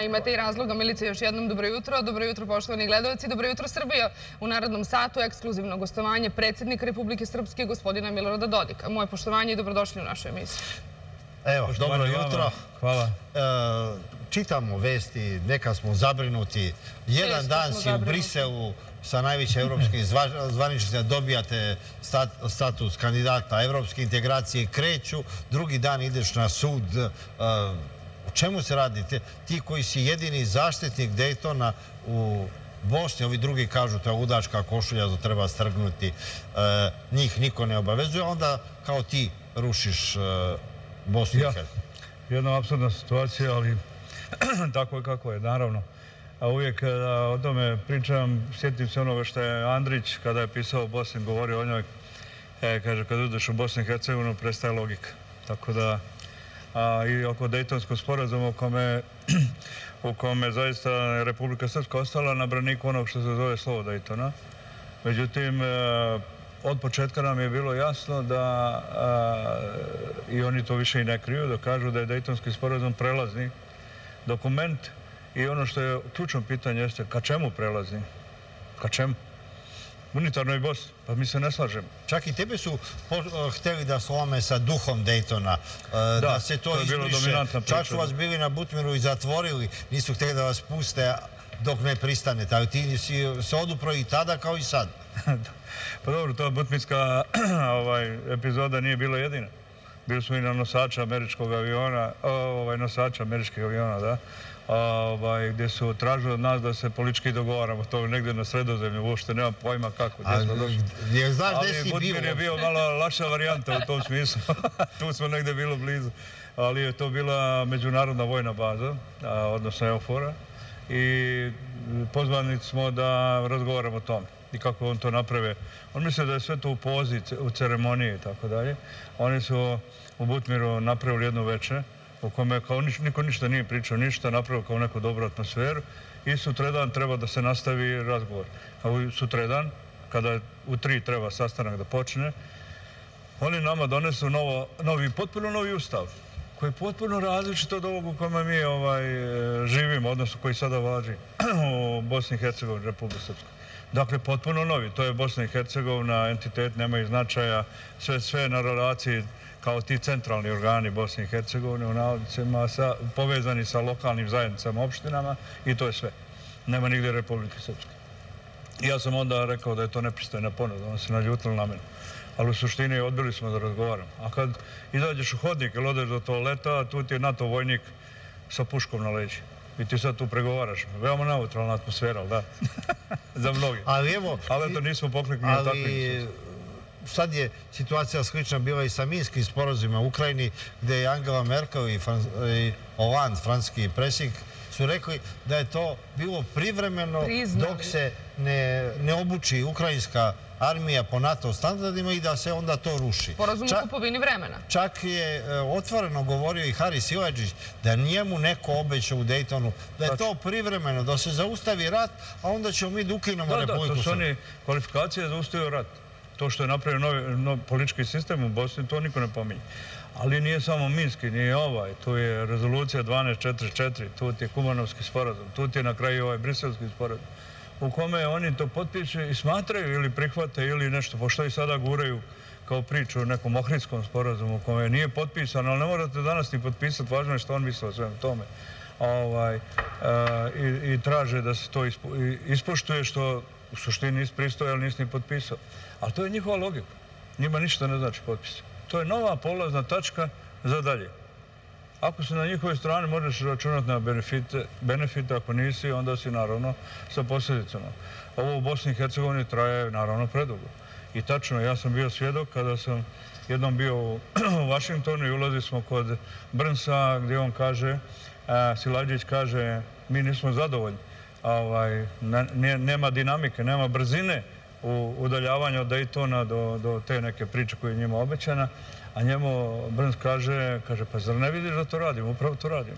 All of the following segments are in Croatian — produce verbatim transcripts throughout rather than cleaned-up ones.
imate i razloga, Milice, još jednom dobro jutro. Dobro jutro, poštovani gledalci. Dobro jutro, Srbija. U narednom satu ekskluzivno gostovanje predsjednika Republike Srpske, gospodina Milorada Dodika. Moje poštovanje i dobrodošli u našu emisiju. Evo, dobro jutro. Hvala. Čitamo vesti, neka smo zabrinuti. Jedan dan si u Briselu sa najvećim evropskim zvaničnicima dobijate status kandidata. Evropske integracije kreću, drugi dan ideš na sud. O čemu se radi? Ti koji si jedini zaštitnik Daytona u Bosni, ovi drugi kažu to je ludačka košulja, to treba strgnuti. Njih niko ne obavezuje, onda kao ti rušiš Bosnu i Hercegovinu. Jedna apsurdna situacija, ali tako je kako je, naravno. A uvijek o tome pričam, sjetim se onoga što je Andrić, kada je pisao o Bosni, govorio o njoj, kaže, kad udeš u Bosnu i Hercegovinu, prestaje logika. Tako da, i oko Dejtonskog sporazuma u kome zaista Republika Srpska ostala na braniku onog što se zove slovo Dejtona. Međutim, od početka nam je bilo jasno da, i oni to više i ne kriju, da kažu da je Dejtonski sporazum prelazni dokument i ono što je ključno pitanje jeste ka čemu prelazni? Ka čemu? Unitarnoj Bosni. Pa mi se ne slažemo. Čak i tebe su htjeli da slome sa duhom Dejtona, da se to izbriše. Čak su vas bili na Butmiru i zatvorili, nisu htjeli da vas puste dok ne pristanete, ali ti si se odupro i tada kao i sad. Pa dobro, ta butmirska epizoda nije bila jedina. Bili smo i na nosača američkog aviona, nosača američkih aviona, da, gdje su tražili od nas da se politički dogovaramo. To je negdje na Sredozemlju, uopšte nema pojma kako, gdje smo došli. Ali Butmir je bio malo lakša varijanta u tom smislu. Tu smo negdje bilo blizu. Ali je to bila međunarodna vojna baza, odnosno EUFOR-a. I pozvani smo da razgovaramo o tome i kako on to naprave. On misle da je sve to u pozi, u ceremoniji i tako dalje. Oni su u Butmiru napravili jedno veče u kome kao niko ništa nije pričao, ništa, napravili kao neku dobru atmosferu i sutredan treba da se nastavi razgovor. Kao sutredan, kada u tri treba sastanak da počne, oni nama donesu novi, potpuno novi ustav koji je potpuno različit od ovog u kome mi živimo, odnosno koji sada važi u Bosni i Hercegovini, Republike Srpske. Dakle, potpuno novi. To je Bosna i Hercegovina, entitet, nema i značaja, sve na relaciji kao ti centralni organi Bosne i Hercegovine u navodnicima, povezani sa lokalnim zajednicama, opštinama i to je sve. Nema nigdje Republike Srpske. I ja sam onda rekao da je to nepristojna ponuda, on se naljutili na mene. Ali u suštini odbili smo da razgovaram. A kad izađeš u hodnik ili odeš do toaleta, tu ti je NATO vojnik sa puškom na leđi. I ti sad tu pregovaraš. Veoma neutralna atmosfera, da? Za mnogi. Ali evo... Ali to nismo poklekli na takvim. Ali sad je situacija slična bila i sa minskim sporazumima u Ukrajini, gdje je Angela Merkel i Hollande, francuski predsjednik, su rekli da je to bilo privremeno dok se ne obuči ukrajinska armija po NATO standardima i da se onda to ruši. Sporazum o kupovini vremena. Čak je otvoreno govorio i Haris Siledžić da njemu neko obećao u Dejtonu da je to privremeno, da se zaustavi rat, a onda ćemo mi da ukinemo Republiku Srpsku. Da, da, to su oni kvalifikacije za ustavio rat. To što je napravio politički sistem u Bosni, to niko ne pominje. Ali nije samo Minski, nije ovaj. Tu je rezolucija dvanaest četrdeset četiri, tu je Kumanovski sporazum, tu je na kraju ovaj Briselski sporazum, u kome oni to potpišu i smatraju ili prihvate ili nešto, pošto i sada guraju kao priču o nekom Ohridskom sporazumu u kome nije potpisan, ali ne morate danas ni potpisati, važno je što on misle o svemu tome. I traže da se to ispoštuje, što u suštini nisi pristoje, ali nisi ni potpisao. Ali to je njihova logika. Njima ništa ne znači potpis. To je nova polazna tačka za dalje. Ako si na njihovoj strani, možeš računati na benefite, ako nisi, onda si naravno sa posljedicama. Ovo u Bosni i Hercegovini traje naravno predugo. I tačno, ja sam bio svjedok kada sam jednom bio u Vašingtonu i ulazili smo kod Brnsa gdje on kaže, Siledžić kaže, mi nismo zadovoljni. Nema dinamike, nema brzine u udaljavanju od Dejtona do te neke priče koja je njima obećana, a njemu Brns kaže, kaže, pa zar ne vidiš da to radimo? Upravo to radimo.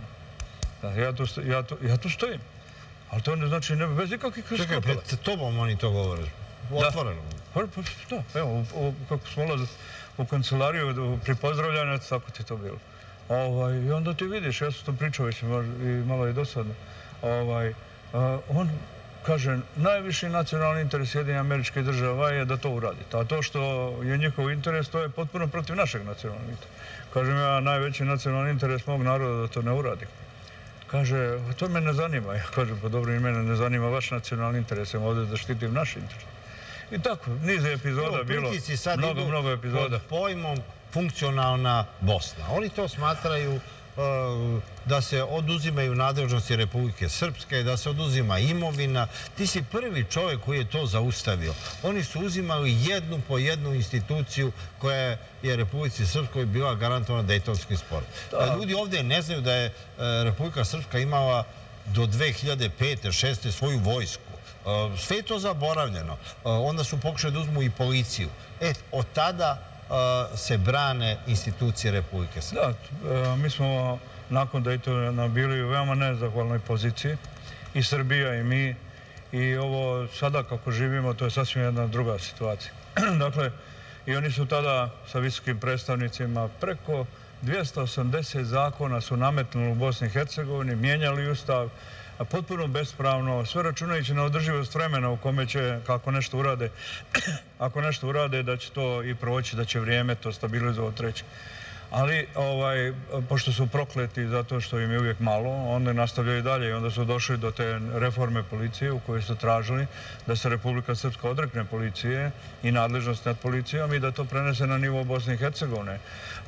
Ja tu stojim. Ali to ne znači, bez ikakvih skopila. Čekaj, pred tobom oni to govore. Otvoreno. Da, evo, kako smo ulazili u kancelariju pri pozdravljanju, tako ti to bilo. I onda ti vidiš, ja sam to pričao već i malo je dosadno, on kaže, najviši nacionalni interes Sjedinjenih Američkih Država je da to uradite. A to što je njihov interes, to je potpuno protiv našeg nacionalnog interesa. Kažem ja, najveći nacionalni interes mog naroda da to ne uradi. Kaže, to me ne zanima. Ja kažem, pa dobro, i mene ne zanima vaš nacionalni interes, ja ovdje da štitim naš interes. I tako, niz epizoda bilo, mnogo, mnogo epizoda. Pod pojmom funkcionalna Bosna. Oni to smatraju da se oduzimaju nadležnosti Republike Srpske, da se oduzima imovina. Ti si prvi čovjek koji je to zaustavio. Oni su uzimali jednu po jednu instituciju koja je Republici Srpskoj bila garantovana Dejtonskim sporazumom. Ljudi ovdje ne znaju da je Republika Srpska imala do dve hiljade pete šeste svoju vojsku. Sve je to zaboravljeno. Onda su pokušali da uzmu i policiju. E, od tada se brane institucije Republike Srpske. Da, mi smo nakon Dejtona bili u veoma nezahvalnoj poziciji. I Srbija i mi. I ovo sada kako živimo, to je sasvim jedna druga situacija. Dakle, i oni su tada sa visokim predstavnicima preko dvjesto osamdeset zakona su nametnuli u Bosni i Hercegovini, mijenjali ustav, potpuno bespravno, sve računajući na održivost vremena u kome će, kako nešto urade, ako nešto urade, da će to i proći, da će vrijeme to stabilizovati treći. Ali, pošto su prokleti zato što im je uvijek malo, onda nastavljaju dalje i onda su došli do te reforme policije u kojoj su tražili da se Republika Srpska odrekne policije i nadležnost nad policijom i da to prenese na nivo Bosne i Hercegovine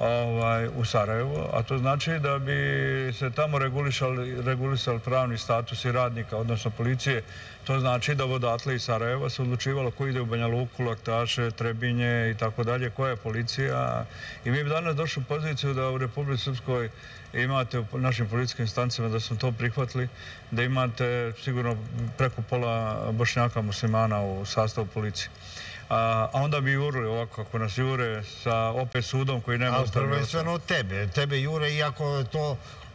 u Sarajevo. A to znači da bi se tamo regulisali pravni status i radnika, odnosno policije. To znači da odatle iz Sarajeva se odlučivalo ko ide u Banja Luku, Laktaše, Trebinje i tako dalje, koja je policija. I mi bi danas došli u poziciju da u Republici Srpskoj imate u našim policijskim instancima da smo to prihvatili, da imate sigurno preko pola Bošnjaka muslimana u sastavu policije. A onda bi jurili ovako kako nas jure sa opet sudom koji nema ustavljeno. Ali prvenstveno od tebe. Tebe jure iako to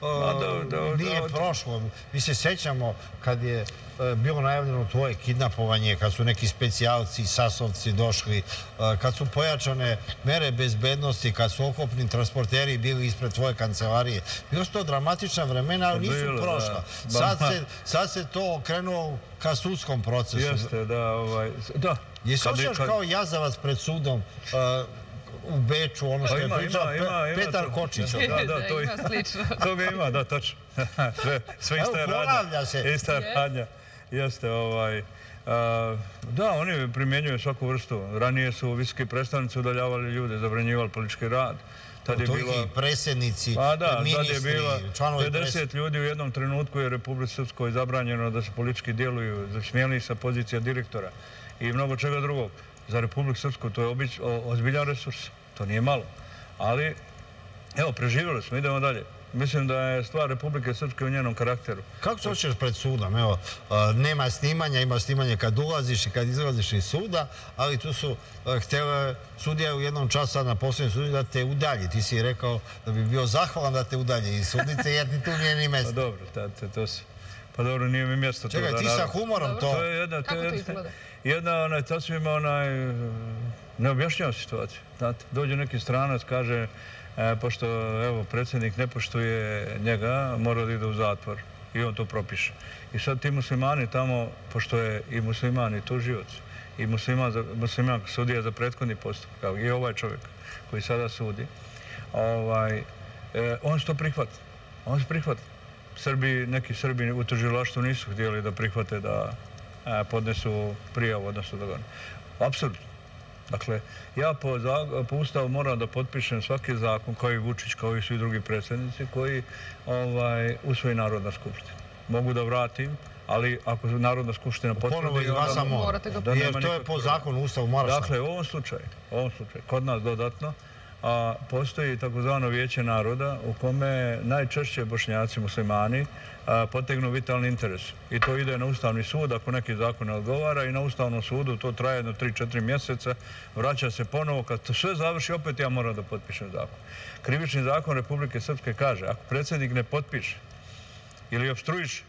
nije prošlo. Mi se sećamo kad je bilo najavljeno tvoje kidnapovanje, kad su neki specijalci, sasovci došli, kad su pojačane mere bezbednosti, kad su okopni transporteri bili ispred tvoje kancelarije. Bilo su to dramatična vremena, ali nisu prošla. Sad se to okrenuo ka sudskom procesu. Jeste, da. Jesi osjećaš kao jazavac pred sudom u Beču, ono što je pričao Petar Kočić? Da, da, ima slično. To ga ima, da, tačno. Sve ista je radnja. Ponavlja se. Ista je radnja. Jeste, ovaj... Da, oni primjenjuju svaku vrstu. Ranije su visoki predstavnici udaljavali ljude, zabranjivali politički rad. Tad je bilo... predsjednici, ministri, članovi predsjednici. pedeset ljudi u jednom trenutku je Republici Srpskoj zabranjeno da se politički djeluju, smijeli sa pozicija direktora i mnogo čega drugog. Za Republiku Srpsku to je ozbiljan resurs. To nije malo. Ali, evo, preživjeli smo, idemo dalje. Mislim da je stvar Republike Srpske u njenom karakteru. Kako se osjećaš pred sudom? Evo, nema snimanja, ima snimanje kad ulaziš i kad izlaziš iz suda, ali tu su htjele sudija u jednom času sad na posljednjem sudu da te udalji. Ti si rekao da bi bio zahvalan da te udalji iz sudnice jer ti tu nije ni mjesto. Pa dobro, to si. Pa dobro, nije mi mjesto. Čekaj, ti sa humorom to... Kako to izgleda? Jedna, sasvim onaj, neobjašnjava situaciju. Dođe neki stranac, kaže, pošto, evo, predsjednik ne poštuje njega, mora da ide u zatvor. I on to propiše. I sad ti muslimani tamo, pošto je i muslimani tužioc, i musliman sudija za prethodni postupak, kao i ovaj čovjek koji sada sudi, on se to prihvata. On se prihvata. Neki Srbi u tužilaštvu nisu htjeli da prihvate da podnesu prijavu, odnosno da ga... Apsolutno. Dakle, ja po ustavu moram da potpišem svaki zakon, kao i Vučić, kao i svi drugi predsjednici, koji usvoji Narodna skupština. Mogu da vratim, ali ako Narodna skupština potvrdi... Ponovo izglasa mora. Jer to je po zakonu ustavu mora sam. Dakle, u ovom slučaju, kod nas dodatno, postoji takozvano vijeće naroda u kome najčešće Bošnjaci muslimani potegnu vitalni interes. I to ide na Ustavni sud ako neki zakon ne odgovara i na Ustavnom sudu to traje jedno tri četiri mjeseca, vraća se ponovo. Kad to sve završi, opet ja moram da potpišem zakon. Krivični zakon Republike Srpske kaže, ako predsjednik ne potpiše ili opstruiše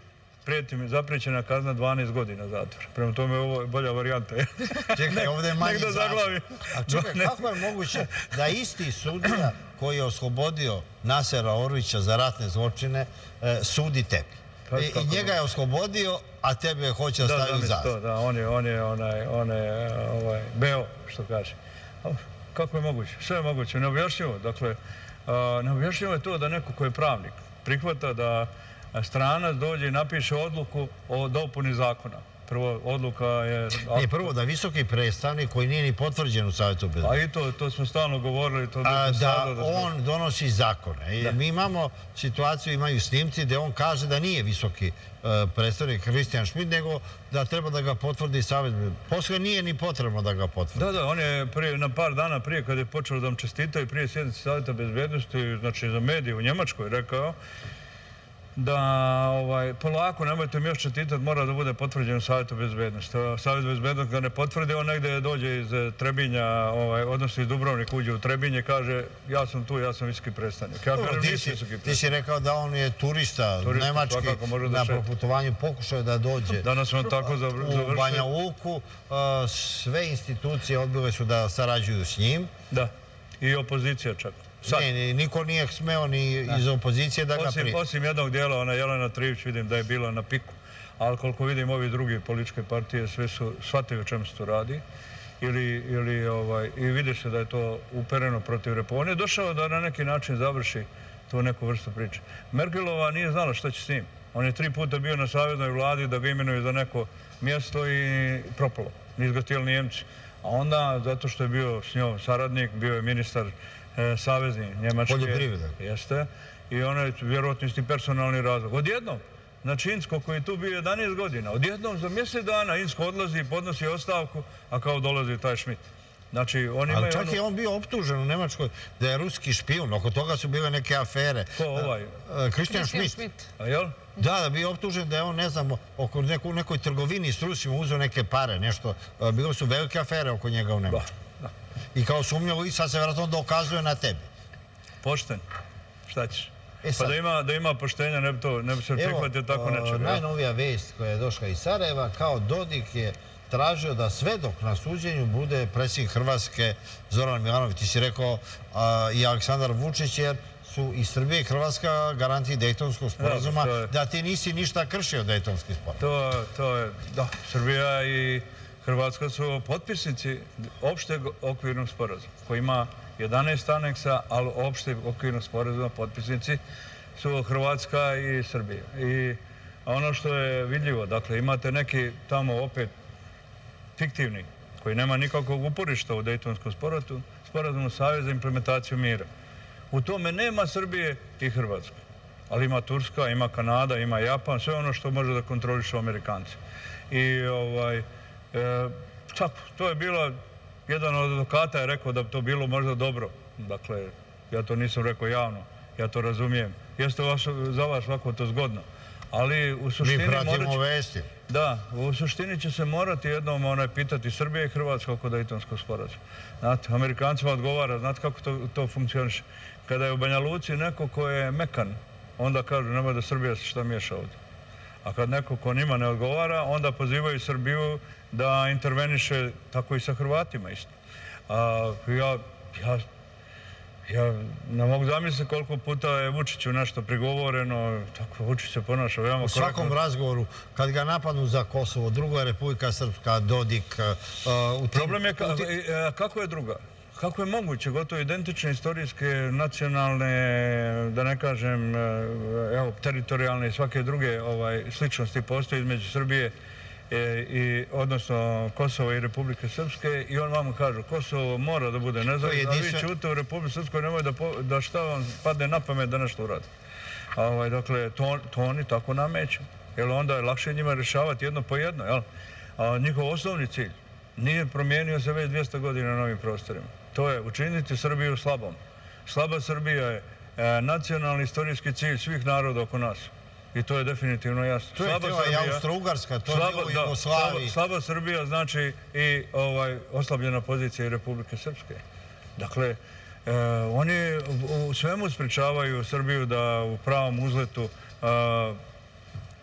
prijeti mi zapriječena kazna dvanaest godina zatvora. Prema tome ovo je bolja varijanta. Čekaj, ovdje je manji zatvor. A čekaj, kako je moguće da isti sudija koji je oslobodio Nasera Orlića za ratne zločine sudi tebi? I njega je oslobodio, a tebe hoće da stavi u zatvor. Da, on je onaj beo, što kaže. Kako je moguće? Sve je moguće. Neobjašnjivo. Dakle, neobjašnjivo je to da neko ko je pravnik prihvata da stranac dođe i napiše odluku o dopuni zakona. Prvo, odluka je... Ne, prvo, da visoki predstavnik koji nije ni potvrđen u Savjetu bezbednosti. A i to smo stalno govorili. Da on donosi zakone. Mi imamo situaciju, imaju snimci gde on kaže da nije visoki predstavnik Christian Schmidt, nego da treba da ga potvrdi Savjet bezbednosti. Posle nije ni potrebno da ga potvrdi. Da, da, on je na par dana prije, kada je počeo da vam čestitao i prije sjednice Savjeta bezbednosti, znači za medije u Njemačkoj, rekao da polako, nemojte mi još čestitati, mora da bude potvrđen u Savjetu bezbednosti. Savjet bezbednosti ga ne potvrdi, on negde dođe iz Trebinja, odnosno iz Dubrovnika, uđe u Trebinje i kaže ja sam tu, ja sam visoki predstavnik. Ti si rekao da on je turista nemački na proputovanju, pokušao da dođe u Banja Luku. Sve institucije odbile su da sarađuju s njim. Da, i opozicija čak. Ne, niko nije smeo ni iz opozicije da ga prije. Osim jednog dijela, ona Jelena Trivić, vidim da je bila na piku, ali koliko vidim ovi drugi političke partije, sve su shvatili o čemu se to radi i vidi se da je to upereno protiv Repa. On je došao da na neki način završi tu neku vrstu priče. Merkelova nije znala šta će s njim. On je tri puta bio na savjeznoj vladi da ga imenuju za neko mjesto i propalo. Nisu ga htjeli Njemci. A onda, zato što je bio s njom saradnik, bio je ministar savezni Njemačke. Poljoprivreda. Jeste. I ono je vjerojatno isti personalni razlog. Odjednom, znači Insko koji je tu bio jedanaest godina, odjednom za mjesec dana Insko odlazi i podnosi ostavku, a kao dolazi taj Schmidt. Ali čak je on bio optužen u Nemačkoj da je ruski špijun. Oko toga su bile neke afere. Ko ovaj? Christian Schmidt. A jel? Da, da bio optužen da je on, ne znam, oko nekoj trgovini s Rusima uzeo neke pare, nešto. Bilo su velike afere oko njega u Nemačkoj. I kao sumnjavo i sad se vjerojatno dokazuje na tebi. Pošten. Šta ćeš? Pa da ima poštenja, ne bi se prihvatio tako nečega. Evo, najnovija vest koja je došla iz Sarajeva, kao Dodik je tražio da sve dok na suđenju bude predsjednik Hrvatske Zoran Milanović. Ti si rekao i Aleksandar Vučić, jer su i Srbija i Hrvatska garantiji Dejtonskog sporazuma, da ti nisi ništa kršio Dejtonski sporazum. To je, da, Srbija i Hrvatska su potpisnici opšteg okvirnog sporazuma, koji ima jedanaest aneksa, ali opšteg okvirnog sporazuma potpisnici su Hrvatska i Srbija. I ono što je vidljivo, dakle, imate neki tamo opet fiktivni, koji nema nikakvog uporišta u Dejtonskom sporazumu, Savez za implementaciju mira. U tome nema Srbije i Hrvatske, ali ima Turska, ima Kanada, ima Japan, sve ono što može da kontrolišu Amerikanci. I tako, to je bilo, jedan od advokata je rekao da bi to bilo možda dobro. Dakle, ja to nisam rekao javno, ja to razumijem. Jeste za vas ovako to zgodno. Ali u suštini... Mi pratimo vesti. Da, u suštini će se morati jednom pitati Srbija i Hrvatska oko Dejtonskog sporazuma. Znate, Amerikancima odgovara, znate kako to funkcioniše. Kada je u Banja Luci neko ko je mekan, onda kažu nemoj da Srbija se šta miješa ovdje. A kad neko ko njima ne odgovara, onda pozivaju Srbiju da interveniše tako i sa Hrvatima isto. Ja... Ja ne mogu zamisliti koliko puta je Vučiću nešto prigovoreno, tako Vučić se ponaša veoma korektno. U svakom razgovoru, kad ga napadnu za Kosovo, druga je Republika Srpska, Dodik... Problem je kako je druga? Kako je moguće, gotovo identične istorijske, nacionalne, da ne kažem, teritorijalne i svake druge sličnosti postoje između Srbije, odnosno Kosova i Republike Srpske, i on vam kažu Kosovo mora da bude nezavisno, a vi ćute u Republike Srpskoj, nemoj da šta vam padne na pamet da nešto uradi. Dakle, to oni tako nameću, jer onda je lakše njima rješavati jedno po jedno. Njihov osnovni cilj nije promijenio se već dvjesto godina na ovim prostorima. To je učiniti Srbiju slabom. Slaba Srbija je nacionalni istorijski cilj svih naroda oko nas. I to je definitivno jasno. To je tijela i Austro-Ugarska, to je bilo i Jugoslaviji. Slaba Srbija znači i oslabljena pozicija Republike Srpske. Dakle, oni u svemu sprečavaju Srbiju da u pravom uzletu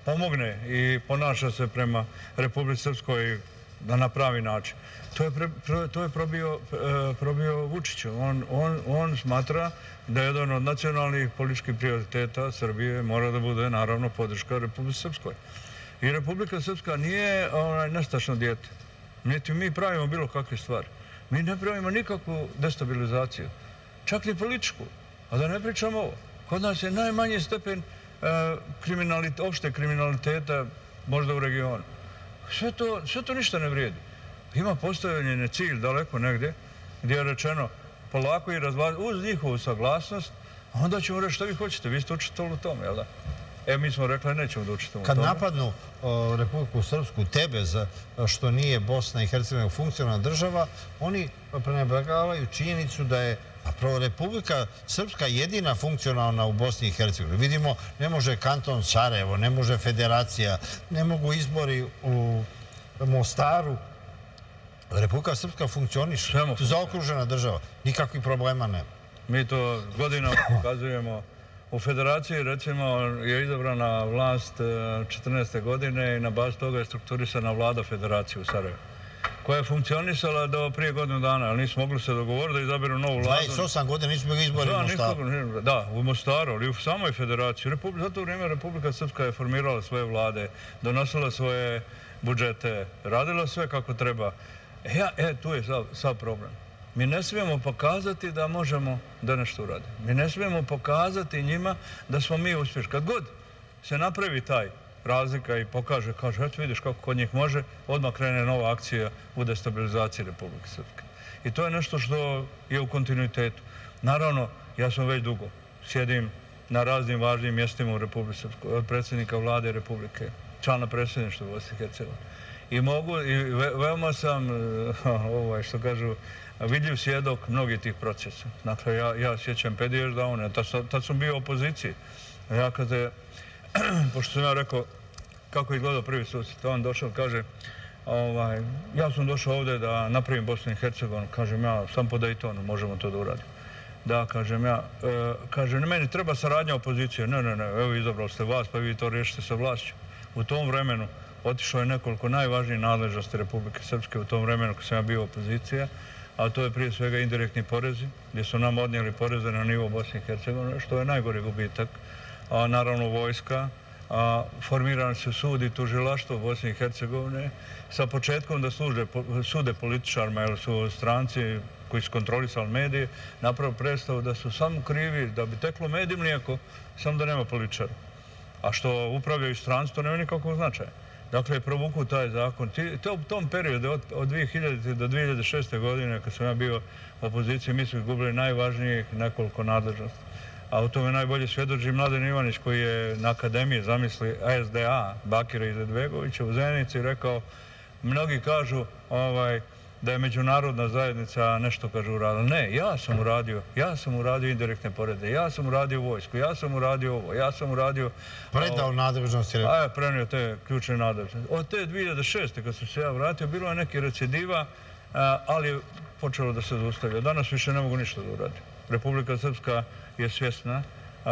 pomogne i ponaša se prema Republici Srpskoj na pravi način. To je, pre, to je probio, probio Vučić. On, on, on smatra da je jedan od nacionalnih političkih prioriteta Srbije mora da bude naravno podrška Republici Srpskoj. I Republika Srpska nije onaj nestašno dijete. Niti mi pravimo bilo kakve stvari. Mi ne pravimo nikakvu destabilizaciju. Čak ni političku. A da ne pričamo ovo. Kod nas je najmanji stepen e, kriminalite, opšte kriminaliteta možda u regionu. Sve to, sve to ništa ne vrijedi. Ima postavljen cilj daleko negdje gdje je rečeno polako i razvlažiti uz njihovu saglasnost, a onda ćemo reći što vi hoćete. Vi ste učestvovali u tome, jel da? E, mi smo rekli nećemo da učestvujemo u tome. Kad napadnu o, Republiku Srpsku, tebe za što nije Bosna i Hercegovina funkcionalna država, oni prenebregavaju činjenicu da je zapravo Republika Srpska jedina funkcionalna u Bosni i Hercegovini. Vidimo, ne može kanton Sarajevo, ne može federacija, ne mogu izbori u Mostaru. Republika Srpska funkcioniše, zaokružena država, nikakvih problema nema. Mi to godinama pokazujemo. U federaciji, recimo, je izabrana vlast četrnaeste godine i na bazi toga je strukturisana vlada federacije u Sarajevu, koja je funkcionisala do prije godinu dana, ali nismo mogli se dogovoriti da izaberu novu vladu. dvadeset osam godina nismo bili izbori u Mostaru. Da, u Mostaru, ali u samoj federaciji. Za to vrijeme Republika Srpska je formirala svoje vlade, donosila svoje budžete, radila sve kako treba. E, ja, e tu je sav, sav problem. Mi ne smijemo pokazati da možemo da nešto uradimo. Mi ne smijemo pokazati njima da smo mi uspješni. Kad god se napravi taj razlika i pokaže, kaže, eto vidiš kako kod njih može, odmah krene nova akcija u destabilizaciji Republike Srpske. I to je nešto što je u kontinuitetu. Naravno, ja sam već dugo. Sjedim na raznim važnim mjestima u Republike Srpskoj, od predsjednika vlade Republike, člana predsjedništva Bosne i Hercegovine. I mogu, i veoma sam, ovaj, što kažu, vidljiv svjedok mnogih tih procesa. Dakle, ja, ja sjećam pet years down, tad, tad sam bio u opoziciji. Ja kad je, pošto sam ja rekao kako je gledao prvi susret, on došao, kaže, ovaj, ja sam došao ovdje da napravim Bosnu i Hercegovinu, kažem ja, sam po Daytonu, možemo to da uradim. Da, kažem ja, e, kaže, meni treba saradnja opozicije. Ne, ne, ne, evo izabrali ste vas, pa vi to riješite sa vlašću. U tom vremenu otišlo je nekoliko najvažnijih nadležnosti Republike Srpske u tom vremenu kad sam ja bio opozicija, a to je prije svega indirektni porezi, gdje su nam odnijeli poreze na nivo Bosne i Hercegovine, što je najgori gubitak. A, naravno vojska, a, formiran se sud i tužilaštvo Bosne i Hercegovine sa početkom da služe, sude političarima, jer su stranci koji su kontrolisali medije, napravo predstavu da su samo krivi, da bi teklo med i mlijeko, samo da nema političara. A što upravljaju stranci, to nema nikakvog značaja. Dakle, provuku taj zakon. To u tom periodu, od dvije hiljadite do dvije hiljade šeste. godine, kad sam ja bio u opoziciji, mi smo izgubili najvažnijih nekoliko nadležnosti. A u tome najbolje svjedoči Mladen Ivanić, koji je na akademiji zamisli A S D A, Bakira Izetbegovića, u Zenici rekao, mnogi kažu ovaj, da je međunarodna zajednica nešto, kažu, uradila. Ne, ja sam uradio, ja sam uradio indirektne poreze, ja sam uradio vojsku, ja sam uradio ovo, ja sam uradio... Predao nadležnosti. A je prenio te ključne nadležnosti. Od te dvije hiljade šeste. kad sam se ja vratio, bilo je neki recidiva, ali je počelo da se zaustavlja. Danas više ne mogu ništa da uradim. Republika Srpska je svjesna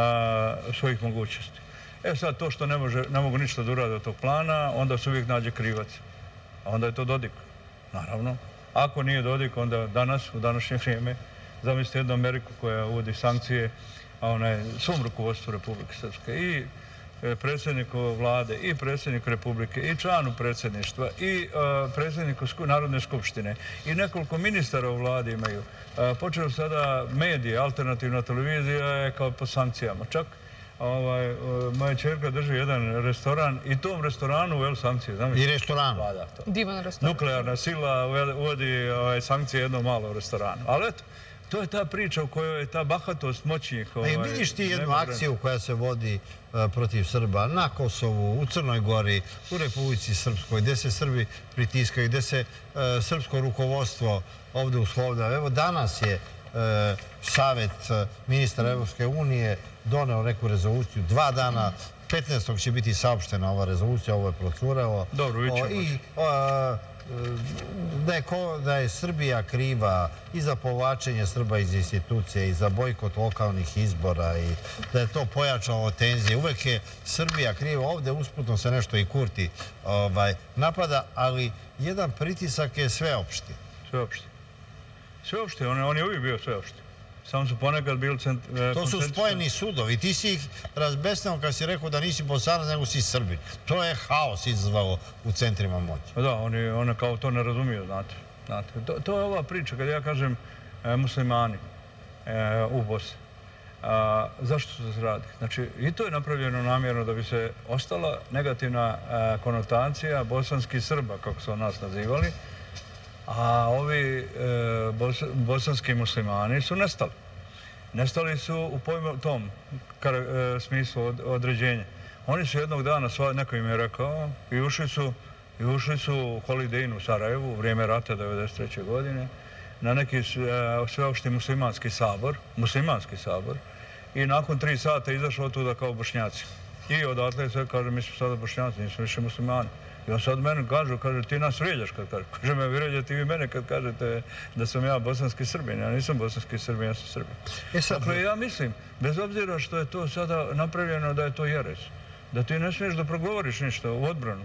svojih mogućnosti. E sad, to što ne, može, ne mogu ništa da urade od tog plana, onda se uvijek nađe krivac. A onda je to Dodik. Naravno. Ako nije Dodik, onda danas, u današnje vrijeme, zamislite jednu Ameriku koja uvodi sankcije svom rukovodstvu Republike Srpske. I predsjedniku vlade, i predsjedniku Republike, i članu predsjedništva, i predsjedniku Narodne skupštine, i nekoliko ministara u vladi imaju. Počeo sada medije, alternativna televizija je kao po sankcijama. Čak Ovaj, moja čerka drži jedan restoran i tom restoranu uveli sankcije. I restoran? Divan restoran. Nuklearna sila uvodi ovaj, sankcije jednom malom restoranu. Ali eto, to je ta priča u kojoj je ta bahatost moćnih... Ovaj, a vidiš ti jednu akciju koja se vodi uh, protiv Srba na Kosovu, u Crnoj Gori, u Republici Srpskoj, gdje se Srbi pritiskaju, gdje se uh, srpsko rukovodstvo ovdje uslovlja. Evo danas je uh, savjet uh, ministra Evropske unije doneo neku rezoluciju. Dva dana, petnaestog će biti saopštena ova rezolucija, ovo je procureo. Dobro, vidjet ćemo. I da je Srbija kriva i za povlačenje Srba iz institucije i za bojkot lokalnih izbora i da je to pojačalo tenzije. Uvek je Srbija kriva. Ovdje usputno se nešto i Kurti napada, ali jedan pritisak je sveopšti. Sveopšti. Sveopšti. On je uvijek bio sveopšti. Samo su ponekad bili koncentrični. To su spojeni sudovi. Ti si ih razbesnao kad si rekao da nisi Bosanac, nego si Srbin. To je haos izazvalo u centrima moći. Da, oni kao to ne razumiju, znate. To je ova priča kad ja kažem muslimani u Bosni. Zašto se to radi? Znači, i to je napravljeno namjerno da bi se ostala negativna konotacija bosanskih Srba, kako su nas nazivali, a ovi bosanski muslimani su nestali. Nestali su u tom smislu određenja. Oni su jednog dana, neko im je rekao, i ušli su u Holiday Inn u Sarajevu u vrijeme rata devedeset treće godine na neki sveopšti muslimanski sabor, muslimanski sabor, i nakon tri sata izašlo od tuda kao Bošnjaci. I odatle sve kaže, mi smo sada Bošnjaci, nismo više muslimani. I on sad meni kažu, kaže, ti nas vrijeđaš kad kaže. Kaže me, vrijeđate i vi mene kad kažete da sam ja bosanski Srbin. Ja nisam bosanski Srbin, ja sam Srbin. Dakle, ja mislim, bez obzira što je to sada napravljeno da je to jeres, da ti ne smiješ da progovoriš ništa u odbranu.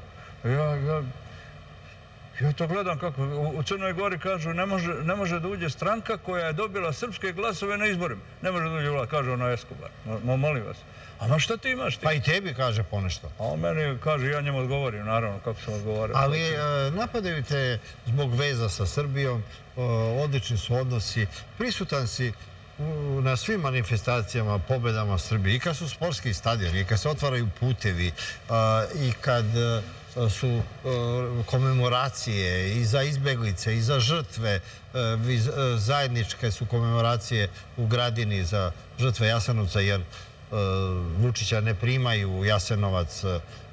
Ja to gledam kako. U Crnoj Gori kažu, ne može da uđe stranka koja je dobila srpske glasove na izborima. Ne može da uđe vlast, kaže ona Escobar. Molim vas. A ma šta ti imaš ti? Pa i tebi kaže ponešto. A on meni kaže, ja njemu odgovorim, naravno, kako sam odgovorio. Ali napadaju te zbog veza sa Srbijom, odlični su odnosi, prisutan si na svim manifestacijama, pobedama Srbije, i kad su sportski stadioni, i kad se otvaraju putevi, i kad su komemoracije i za izbeglice, i za žrtve, zajedničke su komemoracije u Gradini za žrtve Jasenovca, jer Vučića ne primaju u Jasenovac.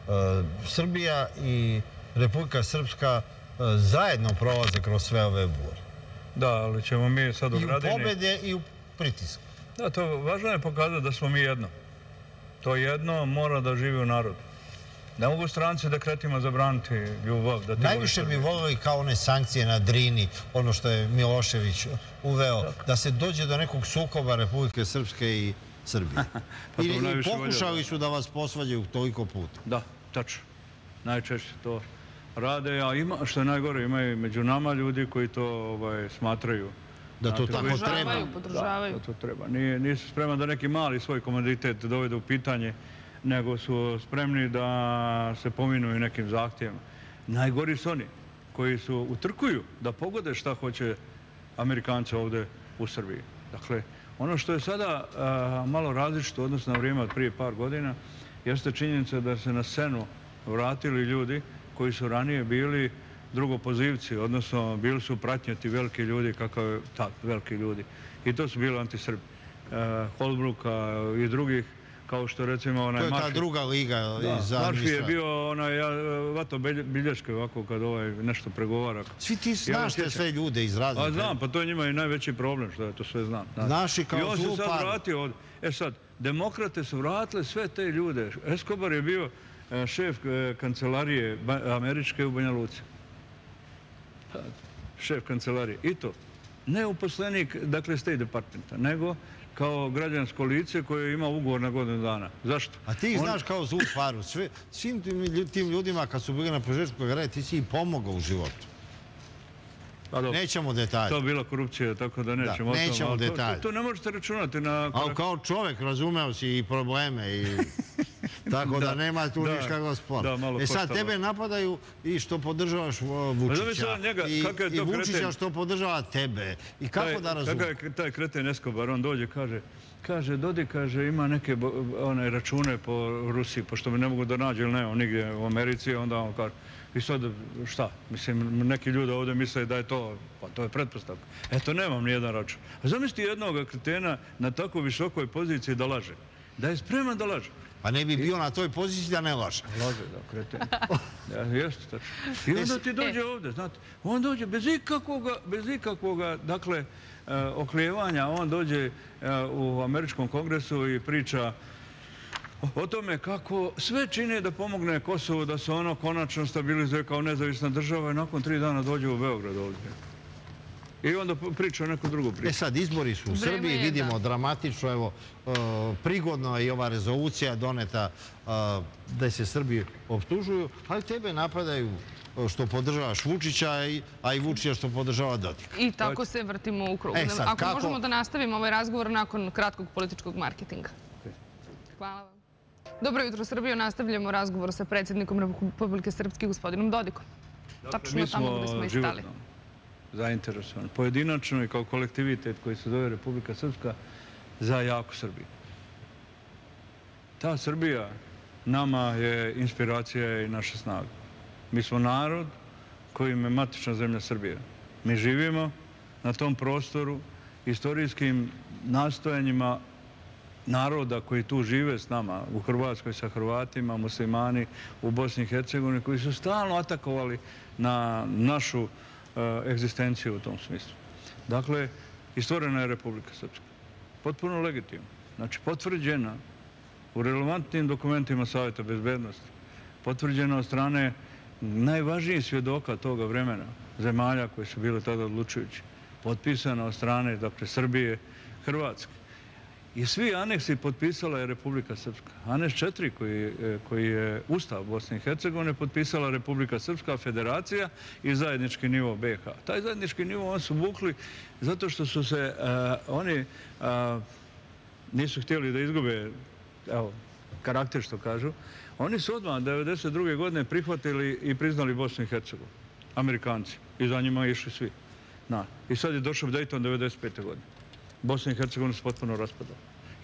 Srbija i Republika Srpska zajedno prolaze kroz sve ove bure. Da, ali ćemo mi sad u Gradini... I u pobede i u pritisku. Da, to važno je pokazati da smo mi jedno. To jedno mora da živi u narodu. Ne mogu stranci dekretima zabraniti ljubav. Najviše bi volili kao one sankcije na Drini, ono što je Milošević uveo, da se dođe do nekog sukoba Republike Srpske i Srbije. I pokušali su da vas posvađaju toliko puta. Da, tačno. Najčešće to rade, a što je najgore, imaju među nama ljudi koji to smatraju. Da to tako treba. Podržavaju. Da to treba. Nisu spremni da neki mali svoj komoditet dovede u pitanje, nego su spremni da se pominuju nekim zahtjevima. Najgori su oni koji su utrkuju da pogode šta hoće Amerikanci ovdje u Srbiji. Dakle, ono što je sada malo različito odnosno na vrijeme od prije par godina jeste činjenica da se na scenu vratili ljudi koji su ranije bili drugopozivci, odnosno bili su pratnjati veliki ljudi, kakav je tak, veliki ljudi. I to su bili antisrbi. Holbruka i drugih, kao što recimo onaj Marfi... To je ta druga liga iz administracije. Marfi je bio onaj, vato bilješke ovako kad ovaj nešto pregovara. Svi ti znaš te sve ljude iz razlike. A znam, pa to je njima i najveći problem što je to sve znam. Znaš i kao zlu paru. I on se sad vratio ovdje. E sad, demokrate su vratile sve te ljude. Escobar je bio šef kancelarije američke u Banja Luci. Šef kancelarije. I to. Ne uposlenik, dakle, State Departmenta, nego kao građansko lice koje ima ugovor na godinu dana. Zašto? A ti znaš kao zlu paru. Svim tim ljudima kad su bili na početku karijere, ti si im pomogao u životu. Nećemo detalje. To je bila korupcija, tako da nećemo. Nećemo detalje. To ne možete računati na... Ali kao čovjek razumeo si i probleme i... Tako da nema tu ništa spora. E sad, tebe napadaju i što podržavaš Vučića. I Vučića što podržava tebe. I kako da razumiješ? Kako je taj kreten Escobar, on dođe, kaže, kaže, Dodi, kaže, ima neke račune po Rusiji, pošto mi ne mogu da nađe ili ne, on nigdje u Americi, onda on kaže, i sad šta? Mislim, neki ljudi ovdje misle da je to, pa to je pretpostavka. Eto, nemam nijedan račun. A zamisli jednog kretena na tako visokoj poziciji da laže. Da je spreman da laže. Pa ne bi bio na toj poziciji da ne laže. Laže, da, kreten. Jeste, tačno. I onda ti dođe ovdje, znate, on dođe bez ikakvoga, bez ikakvoga, dakle, oklijevanja, on dođe u američkom kongresu i priča o tome kako sve čine da pomogne Kosovu da se ono konačno stabilizuje kao nezavisna država i nakon tri dana dođe u Beograd ovdje. I onda priča neku drugu priču. E sad, izbori su u Srbiji, vidimo dramatično, evo, prigodno je i ova rezolucija doneta da se Srbi optužuju, ali tebe napadaju što podržavaš Vučića, a i Vučića što podržava Dodika. I tako se vrtimo u krugu. Ako možemo da nastavimo ovaj razgovor nakon kratkog političkog marketinga. Hvala vam. Dobro jutro, Srbijo. Nastavljamo razgovor sa predsjednikom Republike Srpske, gospodinom Dodikom. Tačno tamo gdje smo i stali. Zainteresovan, pojedinačno i kao kolektivitet koji se zove Republika Srpska za jaku Srbiju. Ta Srbija nama je inspiracija i naša snaga. Mi smo narod kojim je matična zemlja Srbija. Mi živimo na tom prostoru istorijskim nastojanjima naroda koji tu žive s nama, u Hrvatskoj sa Hrvatima, muslimani u Bosni i Hercegovini, koji su stalno atakovali na našu egzistenciju u tom smislu. Dakle, i stvorena je Republika Srpska. Potpuno legitimno. Znači, potvrđena u relevantnim dokumentima Savjeta bezbednosti, potvrđena od strane najvažnijih svjedoka toga vremena, zemalja koje su bile tada odlučujući, potpisana od strane, dakle, Srbije, Hrvatske. I svi aneksi potpisala je Republika Srpska. Aneks četiri koji je Ustav Bosne i Hercegovine potpisala Republika Srpska, Federacija i zajednički nivo be ha. Taj zajednički nivo oni su vukli zato što su se oni nisu htjeli da izgube karakter, što kažu. Oni su odmah devedeset druge godine prihvatili i priznali Bosnu i Hercegovinu. Amerikanci. I za njima išli svi. I sad je došao Dayton devedeset pete godine. Bosna i Hercegovina se potpuno raspadala.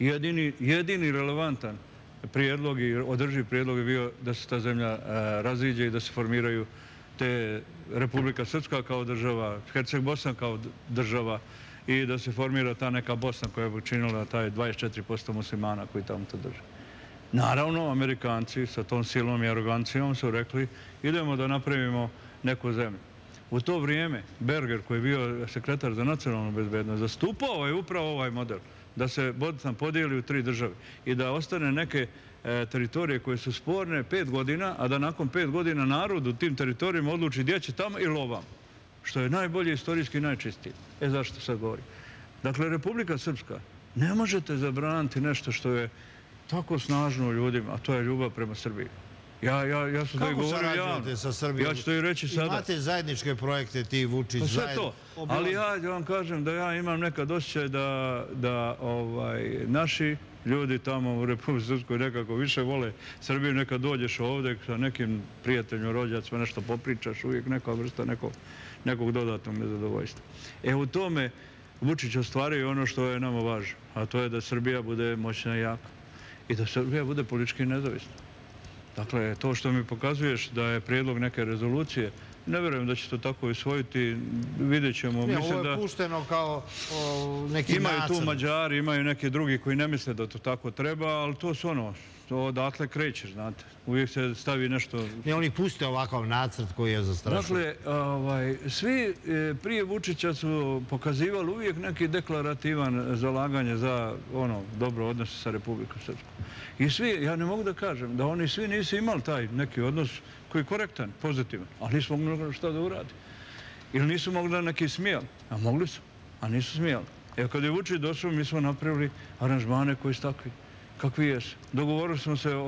Jedini relevantan prijedlog i održiv prijedlog je bio da se ta zemlja raziđe i da se formiraju te Republika Srpska kao država, Herceg-Bosna kao država i da se formira ta neka Bosna koja je učinila taj dvadeset četiri posto muslimana koji tamo to drže. Naravno, Amerikanci sa tom silom i arogancijom su rekli idemo da napravimo neku zemlju. U to vrijeme Berger, koji je bio sekretar za nacionalnu bezbednost, zastupao je upravo ovaj model, da se Bosna podijeli u tri države i da ostane neke teritorije koje su sporne pet godina, a da nakon pet godina narod u tim teritorijima odluči gdje će tamo ili ovam, što je najbolje istorijski i najčistije. E, zašto sad govorim? Dakle, Republika Srpska, ne možete zabraniti nešto što je tako snažno u ljudima, a to je ljubav prema Srbiji. Ja sam da i govorio javno. Ja ću to i reći sada. Imate zajedničke projekte, ti Vučić zajedno. Sve to. Ali ja vam kažem da ja imam nekad osjećaj da naši ljudi tamo u Republike Srpskoj nekako više vole Srbiju. Nekad dođeš ovdje sa nekim prijateljom, rođacima, nešto popričaš, uvijek neka vrsta nekog dodatnog nezadovoljstva. E u tome Vučić ostvaruje ono što je nama važno, a to je da Srbija bude moćna i jaka i da Srbija bude politički nezavisna. Dakle, to što mi pokazuješ da je prijedlog neke rezolucije, ne vjerujem da će to tako usvojiti, vidjet ćemo. Ovo je pušteno kao neki nacrt. Imaju tu Mađari, imaju neki drugi koji ne misle da to tako treba, ali to su ono, odatle krećeš, znate. Uvijek se stavi nešto... Ne, oni puste ovakav nacrt koji je zastrašen. Dakle, svi prije Vučića su pokazivali uvijek neki deklarativan zalaganje za dobro odnose sa Republikom Srpskom. I svi, ja ne mogu da kažem, da oni svi nisu imali taj neki odnos koji je korektan, pozitivan, ali nisu mogli šta da uradi. Ili nisu mogli da neki smijali, a mogli su, a nisu smijali. Evo, kad je Vučić došao, mi smo napravili aranžmane koji su takvi, kakvi jesu. Dogovorili smo se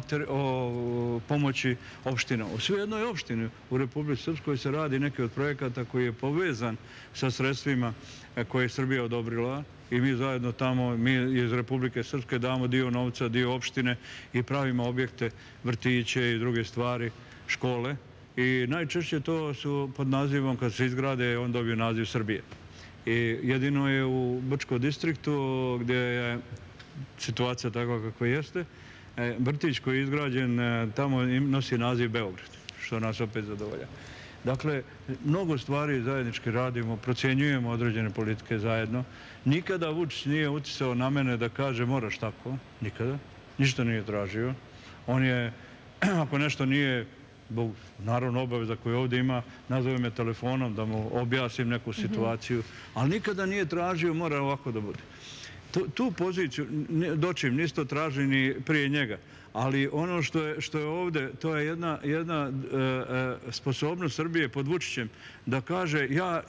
o pomoći opština. U svoj jednoj opštini u Republici Srpskoj se radi neki od projekata koji je povezan sa sredstvima koje je Srbija odobrila i mi zajedno tamo, mi iz Republike Srpske damo dio novca, dio opštine i pravimo objekte, vrtiće i druge stvari, škole. I najčešće to su pod nazivom, kad se izgrade, on dobije naziv Srbije. I jedino je u Brčkom distriktu, gdje je situacija takva kakva jeste, vrtić koji je izgrađen tamo nosi naziv Beograd, što nas opet zadovolja. Dakle, mnogo stvari zajednički radimo, procjenjujemo određene politike zajedno. Nikada Vučić nije uticao na mene da kaže moraš tako, nikada. Ništa nije tražio. On je, ako nešto nije, naravno obaveza koju ovdje ima, nazove me telefonom da mu objasnim neku situaciju, ali nikada nije tražio mora ovako da bude. Tu poziciju dočim nisto traži ni prije njega. Ali ono što je ovdje, to je jedna sposobnost Srbije pod Vučićem da kaže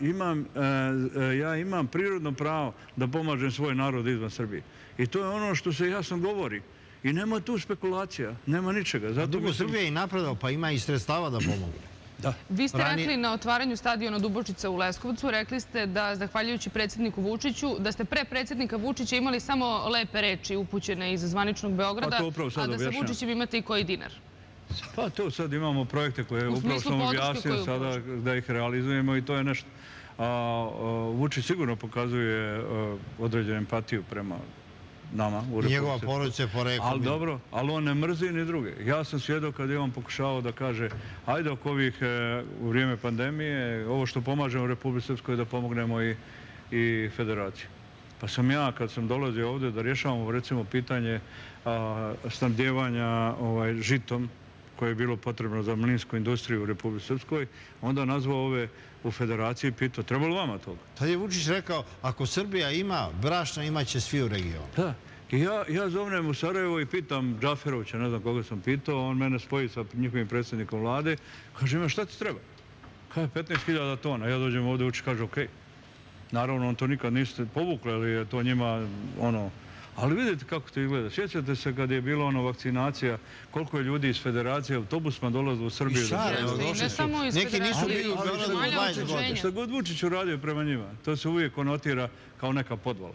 ja imam prirodno pravo da pomažem svoj narod izvan Srbije. I to je ono što se jasno govori. I nema tu spekulacija, nema ničega. Dugo Srbije je i napredao, pa ima i sredstava da pomogne. Vi ste rekli na otvaranju stadiona Dubočica u Leskovcu, rekli ste da, zahvaljujući predsjedniku Vučiću, da ste pre predsjednika Vučića imali samo lepe reči upućene iz zvaničnog Beograda, a da sa Vučićem imate i koji dinar. Pa to sad imamo projekte koje upravo sam objasnio sada da ih realizujemo i to je nešto. Vučić sigurno pokazuje određenu empatiju prema nama u Republici. Njegova porodica je poreklom. Ali dobro, ali on ne mrzi ni druge. Ja sam svjedok kad je on pokušao da kaže ajde oko ovih u vrijeme pandemije, ovo što pomažemo u Republici Srpskoj da pomognemo i Federaciji. Pa sam ja kad sam dolazio ovdje da rješavamo recimo pitanje snabdijevanja žitom koje je bilo potrebno za mlinsku industriju u Republici Srpskoj, onda nazvao ove u Federaciji i pitao, treba li vama toga? Tad je Vučić rekao, ako Srbija ima brašna, imaće svi u regionu. Da. I ja zovnem u Sarajevo i pitam Džaferovića, ne znam koga sam pitao, on mene spoji sa njihovim predsjednikom vlade, kaže, ima šta ti treba? Kaže, petnaest hiljada tona. Ja dođem ovdje uči, kaže, okej. Naravno, on to nikad niste povukli, ali je to njima ono... Ali vidite kako to izgleda. Sjećate se kad je bila ono vakcinacija, koliko je ljudi iz Federacije autobusma dolazilo u Srbiju. I Sarajevo došli su. Neki nisu bili u Beogradu dvadeset godina. Šta god Vučić uradio prema njima, to se uvijek konotira kao neka podvala.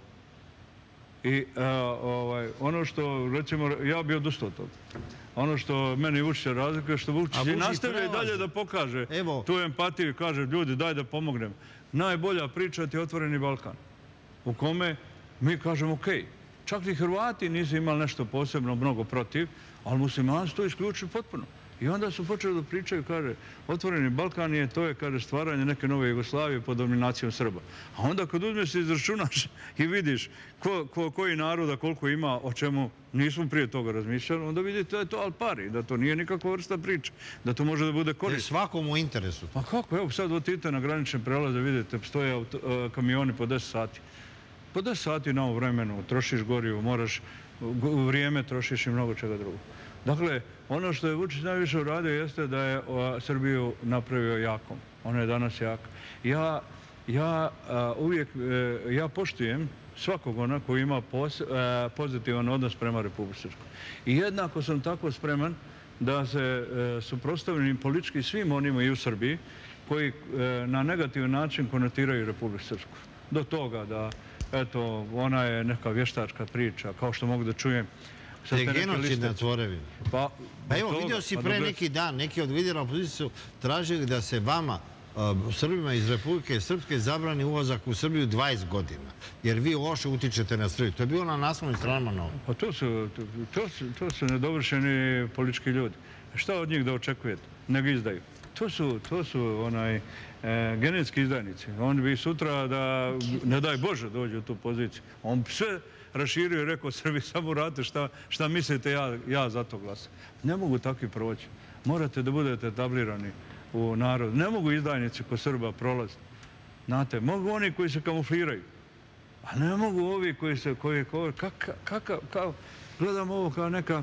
I ono što, recimo, ja bi odustao od toga. Ono što meni Vučića razlikuje, što Vučić nastavlja i dalje da pokaže tu empatiju i kaže, ljudi, daj da pomognem. Najbolja priča je Otvoreni Balkan, u kome mi kažemo, okej, čak i Hrvati nisu imali nešto posebno mnogo protiv, ali muslimani su to isključili potpuno. I onda su počeli da pričaju, kaže, Otvoreni Balkan je, to je, kaže, stvaranje neke nove Jugoslavije pod dominacijom Srba. A onda kad uzmeš se izračunaš i vidiš koji naroda koliko ima, o čemu nismo prije toga razmišljali, onda vidite da je to al pari, da to nije nikakva vrsta priče, da to može da bude korisno. Svakom u interesu. Pa kako, evo sad otidete na granične prelaze, vidite, stoje kamioni po deset sati. Po deset sati na ovom vremenu trošiš gorivo, moraš, vrijeme trošiš i mnogo čega drugog. Dakle, ono što je Vučić najviše uradio jeste da je Srbiju napravio jakom. Ona je danas jaka. Ja uvijek, ja poštujem svakog ona koji ima pozitivan odnos prema Republici Srpskoj. I jednako sam tako spreman da se suprotstavim politički svim onima i u Srbiji koji na negativan način konotiraju Republiku Srpsku. Do toga da eto, ona je neka vještačka priča, kao što mogu da čujem. To je genocid na Tvorevini. Pa evo, vidio si pre neki dan, neki od lidera opozicije su tražili da se vama, Srbima iz Republike Srpske, zabrani ulazak u Srbiju dvadeset godina. Jer vi loše utičete na Srbiju. To je bilo na naslovnim stranama novina. Pa to su nedovršeni politički ljudi. Šta od njih da očekujete? Nego izdaju. To su onaj... genetski izdajnici. On bi sutra da, ne daj Bože, dođe u tu poziciju. On bi sve raširio i rekao Srbi, samo urate šta mislite, ja za to glasam. Ne mogu takvi proći. Morate da budete etablirani u narodu. Ne mogu izdajnici ko Srba prolaziti. Znate, mogu oni koji se kamufliraju. A ne mogu ovi koji se, koji, kakav, gledam ovo kao neka,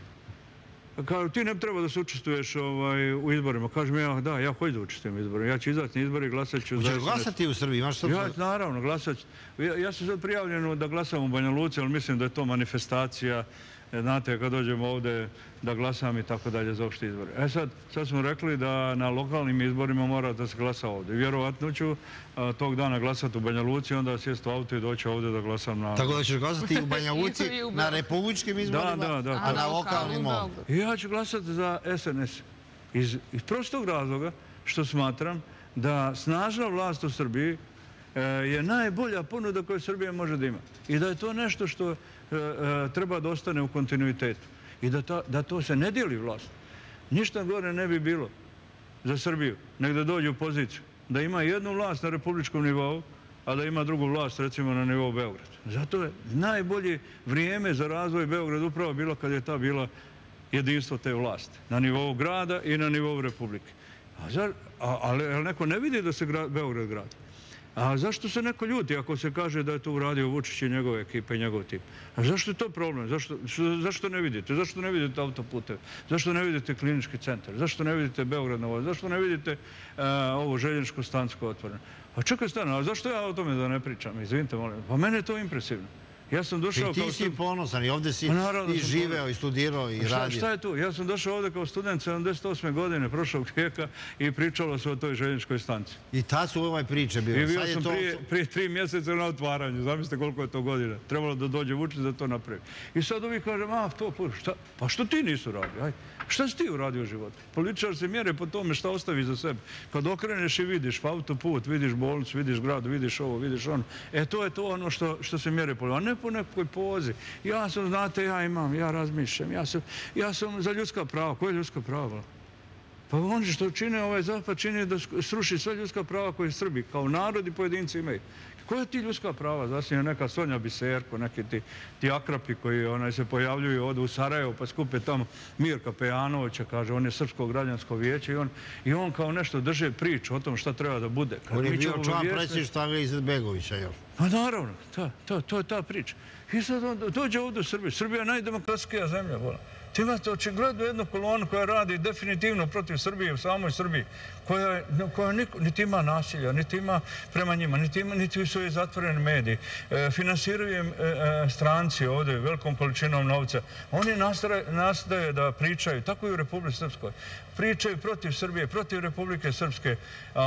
kao ti ne treba da se učestvuješ u izborima. Kažem ja, da, ja hoću da učestvujem u izborima. Ja ću izaći na izbori i glasat ću za... Hoćeš glasati u Srbiji? Ja, naravno, glasat ću. Ja sam sad prijavljen da glasam u Banja Luci, ali mislim da je to manifestacija. Znate, kad dođemo ovde da glasam i tako dalje za opšte izbore. E sad, sad smo rekli da na lokalnim izborima mora da se glasa ovde. Vjerovatno ću tog dana glasati u Banja Luci, onda sjesti u auto i doći ovde da glasam na... Tako da ćeš glasati u Banja Luci na republičkim izborima, a na lokalnim ovde. I ja ću glasati za S N S. Iz prostog razloga što smatram da snažna vlast u Srbiji je najbolja ponuda koju Srbija može da ima. I da je to nešto što treba da ostane u kontinuitetu. I da to se ne dijeli vlast. Ništa gore ne bi bilo za Srbiju, nek da dođe u poziciju. Da ima jednu vlast na republičkom nivou, a da ima drugu vlast, recimo, na nivou Beograda. Zato je najbolje vrijeme za razvoj Beograda upravo bilo kad je ta bila jedinstvo te vlasti. Na nivou grada i na nivou republike. Ali neko ne vidi da se Beograd gradi. A zašto se neko ljuti ako se kaže da je to uradio Vučić i njegove ekipe i njegov tim? A zašto je to problem? Zašto ne vidite? Zašto ne vidite autoputeve? Zašto ne vidite klinički centar? Zašto ne vidite Beograd na vodi? Zašto ne vidite ovo željezničku stanicu otvorenu? A čekaj, stane, a zašto ja o tome da ne pričam? Izvinite, molim. Pa mene je to impresivno. Ja sam došao kao... I ti si ponosan i ovdje si i živeo i studirao i radio. Šta je tu? Ja sam došao ovdje kao student sedamdeset osme godine prošlog vijeka i pričalo se o toj željezničkoj stanici. I tad su ovaj priče bilo. I bio sam prije tri mjeseca na otvaranju. Zamislite koliko je to godina. Trebalo da dođe Vučić da to napravi. I sad uvijek kažem, a to, šta? Pa što ti nisu radio? Šta si ti uradio u životu? Političar se mjere po tome šta ostavi za sebe. Kad okreneš i vidiš pa autoput, vidiš bolnicu, vidiš grad, vidiš ovo, vidiš ono. E to je to ono što se mjere po... A ne po nekoj pozi. Ja sam, znate, ja imam, ja razmišljam. Ja sam za ljudska prava. Koje je ljudska prava? Pa oni što čine ovaj zapad čine da sruši sve ljudska prava koje Srbi kao narod i pojedinci imaju. Koja ti ljudska prava? Zasnije neka Sonja Biserko, neki ti akrapi koji se pojavljuju ovdje u Sarajevo pa skupe tamo Mirka Pejanovića, kaže, on je Srpsko građansko vijeće i on kao nešto drže priču o tom šta treba da bude. On je bio član predsjedništva Aga Izetbegovića, jel? Pa naravno, to je ta priča. I sad dođe ovdje u Srbiju. Srbija je najdemokratskija zemlja, vola. Ti imate očigledno jednu kolonu koja radi definitivno protiv Srbije u samoj Srbiji, koja niti ima nasilja, niti ima prema njima, niti su i zatvoreni mediji. Finansiraju im stranci ovdje velikom količinom novca. Oni nastaje da pričaju, tako i u Republike Srpskoj, pričaju protiv Srbije, protiv Republike Srpske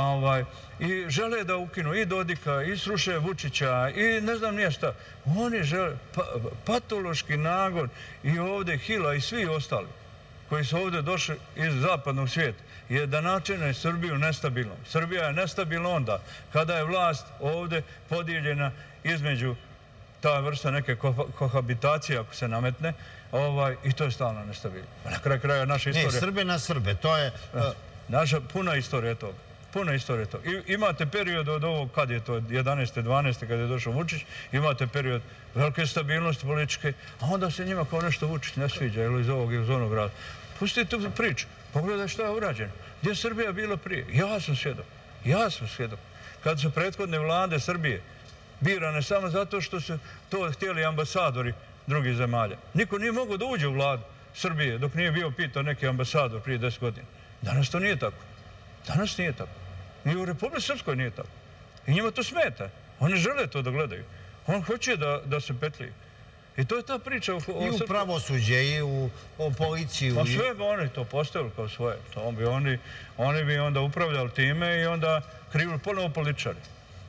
i žele da ukinu i Dodika, i sruše Vučića, i ne znam nije šta. Oni žele patološki nagon i ovdje Hila i svi ostali koji su ovdje došli iz zapadnog svijeta je da načine Srbiju nestabilnom. Srbija je nestabilna onda kada je vlast ovdje podijeljena između ta vrsta neke kohabitacije ako se nametne i to je stalno nestabilno. Na kraju kraja naša istorija... Ne, Srbe na Srbe, to je... Naša puna istorija toga. Puna istorija toga. Imate period od ovog, kad je to, jedanaeste dvanaeste kad je došao Vučić, imate period velike stabilnosti političke, a onda se njima kao nešto Vučić ne sviđa, ili iz ovog ili iz onog rada. Pustite tu priču, pogledaj šta je urađeno. Gdje je Srbija bila prije? Ja sam svjedok. Ja sam svjedok. Kad su prethodne vlade Srbije birane samo zato što su to htjeli ambasadori drugih zemalja. Niko nije mogao da uđe u vladu Srbije dok nije bio pitao neki ambasador prije deset godina. Danas to nije tako. Danas nije tako. Ni u Republike Srpskoj nije tako. I njima to smeta. Oni žele to da gledaju. On hoće da se petljaju. I to je ta priča. I u pravosuđe, i u policiju. Pa sve bi oni to postavili kao svoje. Oni bi onda upravljali time i onda krivili ponovo političari.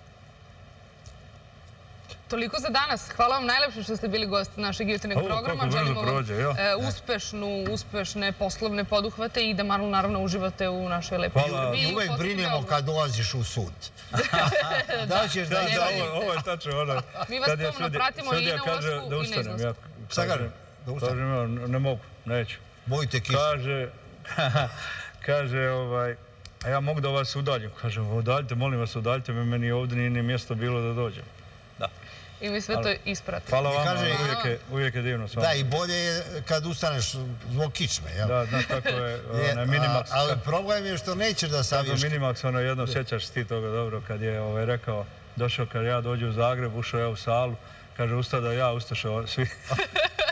Toliko za danas. Hvala vam najlepše što ste bili gost našeg jutarnjeg programa. Želimo vam uspešnu, uspešne poslovne poduhvate i da naravno uživate u našoj lepoj Srbiji. I uvek brinemo kad dolaziš u sud. Da ćeš da... Ovo je tačno. Mi vas pomno pratimo i na ulasku i na izlasku. Šta kažem? Da ustanem? Ne mogu, neću. Bojite kišu. Kaže, kaže, a ja mogu da vas udaljim. Kažem, udaljite, molim vas, udaljite me, meni ovdje nije ni mjesto bilo da dođem. Da. I mi sve to ispratimo. Hvala vam, uvijek je divno s vama. Da, i bolje je kad ustaneš zbog kičme, jel? Da, znaš kako je Minimax. Ali problem je što nećeš da saviješ... Minimax, ono jedno, sjećaš ti toga dobro, kad je rekao, došao kad ja dođu u Zagreb, ušao ja u salu, kaže, ustada ja, ustašao svi.